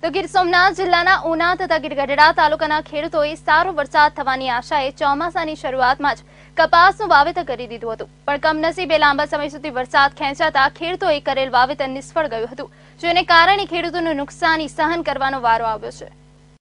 તો ગીર સોમનાથ જિલ્લાના ઉના તથા ગીર ગઢડા તાલુકાના ખેડૂતોએ સારો વરસાદ થવાની આશાએ ચોમાસાની શરૂઆતમાં જ કપાસનું વાવેતર કરી દીધું હતું, પણ કમનસીબે લાંબા સમય સુધી વરસાદ ખેંચાતા ખેડૂતોએ કરેલ વાવેતર નિષ્ફળ ગયું હતું, જેને કારણે ખેડૂતોને નુકસાની સહન કરવાનો વારો આવ્યો છે।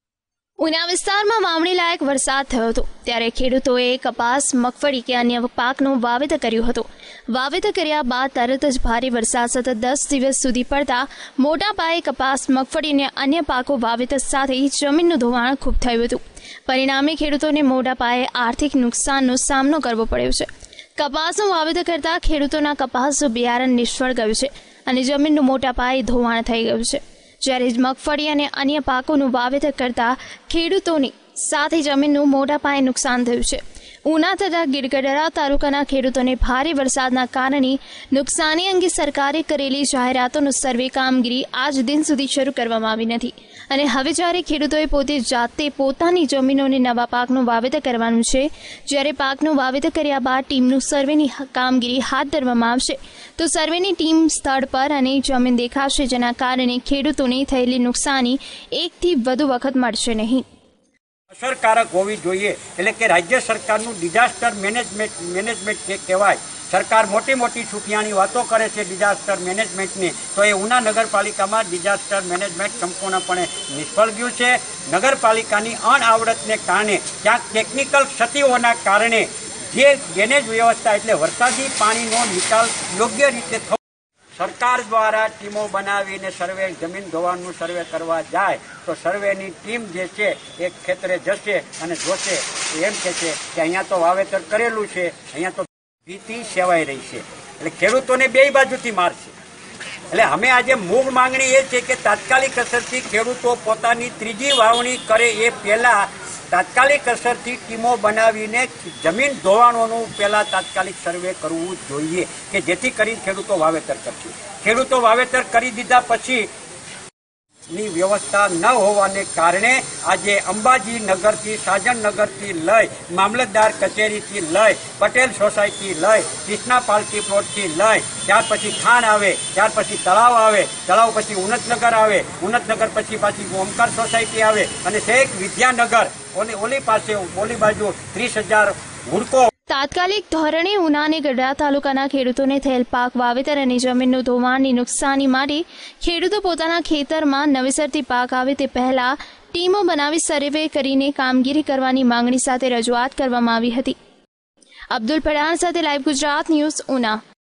ઉના વિસ્તારમાં વાવણી લાયક વરસાદ થયો હતો, ત્યારે ખેડૂતોએ કપાસ, મગફળી કે અન્ય પાકનું વાવેતર કર્યું હતું। વાવેતર કર્યા બાદ તરત જ ભારે વરસાદ સતત 10 દિવસ સુધી પડતા મોટા પાયે કપાસ, મગફળી અને અન્ય પાકો વાવેતર સાથે જમીનનું ધોવાણ ખૂબ થયું હતું। પરિણામે ખેડૂતોને મોટા પાયે આર્થિક નુકસાનનો સામનો કરવો પડ્યો છે। કપાસનું વાવેતર કરતા ખેડૂતોના કપાસનું બિયારણ નિષ્ફળ ગયું છે અને જમીનનું મોટા પાયે ધોવાણ થઈ ગયું છે, જ્યારે મગફળી અને અન્ય પાકોનું વાવેતર કરતા ખેડૂતોની સાથે જમીનનું મોટા પાયે નુકસાન થયું છે। ઉના તથા ગીર ગઢડા તાલુકાના ખેડૂતોને ભારે વરસાદના કારણે નુકસાની અંગે સરકારે કરેલી જાહેરાતોનું સર્વે કામગીરી આજ દિન સુધી શરૂ કરવામાં આવી નથી અને હવે જ્યારે ખેડૂતોએ પોતે જાતે પોતાની જમીનોને નવા પાકનું વાવેતર કરવાનું છે, જ્યારે પાકનું વાવેતર કર્યા બાદ ટીમનું સર્વેની કામગીરી હાથ ધરવામાં આવશે તો સર્વેની ટીમ સ્થળ પર અને જમીન દેખાશે, જેના કારણે ખેડૂતોને થયેલી નુકસાની એકથી વધુ વખત મળશે નહીં। અસરકારક હોવી જોઈએ, એટલે કે રાજ્ય સરકારનું ડિઝાસ્ટર મેનેજમેન્ટ જે કહેવાય, સરકાર મોટી મોટી સુફિયાની વાતો કરે છે ડિઝાસ્ટર મેનેજમેન્ટની, તો એ ઉના નગરપાલિકામાં ડિઝાસ્ટર મેનેજમેન્ટ સંપૂર્ણપણે નિષ્ફળ ગયું છે। નગરપાલિકાની અણઆવડતને કારણે, ક્યાંક ટેકનિકલ ક્ષતિઓના કારણે જે ડ્રેનેજ વ્યવસ્થા એટલે વરસાદી પાણીનો નિકાલ યોગ્ય રીતે થવો, સરકાર દ્વારા ટીમો બનાવીને સર્વે જમીન ધોવાણનું સર્વે કરવા જાય તો સર્વેની ટીમ જે છે એ ખેતરે જશે અને જોશે, એમ કહે છે કે અહીંયા તો વાવેતર કરેલું છે, અહીંયા તો ભીતિ સેવાઈ રહી છે, એટલે ખેડૂતોને બે બાજુથી મારશે। એટલે અમે આજે મૂળ માંગણી એ છે કે તાત્કાલિક અસરથી ખેડૂતો પોતાની ત્રીજી વાવણી કરે એ પહેલાં તાત્કાલિક અસરથી ટીમો બનાવીને જમીન ધોવાણોનું પહેલાં તાત્કાલિક સર્વે કરવું જોઈએ કે જેથી કરી ખેડૂતો વાવેતર કરશે। ખેડૂતો વાવેતર કરી દીધા પછી ની વ્યવસ્થા ન હોવાને કારણે આજે અંબાજી નગરથી, સાજનનગરથી લઈ, મામલતદાર કચેરીથી લઈ, પટેલ સોસાયટી લઈ, કૃષ્ણા પાલકી પ્લોટથી લઈ, ત્યાર પછી ખાણ આવે, ત્યાર પછી તળાવ આવે, તળાવ પછી ઉન્નતનગર આવે, ઉન્નતનગર પછી પાછી ઓમકાર સોસાયટી આવે અને છેક વિદ્યાનગર ઓલી પાસે ઓલી બાજુ 30,000 હુડકો। તાત્કાલિક ધોરણે ઉના અને ગઢડા તાલુકાના ખેડૂતોને થયેલ પાક વાવેતર અને જમીનનું ધોવાણની નુકસાની માટે ખેડૂતો પોતાના ખેતરમાં નવેસરથી પાક આવે તે પહેલા ટીમો બનાવી સર્વે કરીને કામગીરી કરવાની માંગણી સાથે રજૂઆત કરવામાં આવી હતી। અબ્દુલ પઠાણ સાથે લાઈવ ગુજરાત ન્યૂઝ, ઉના।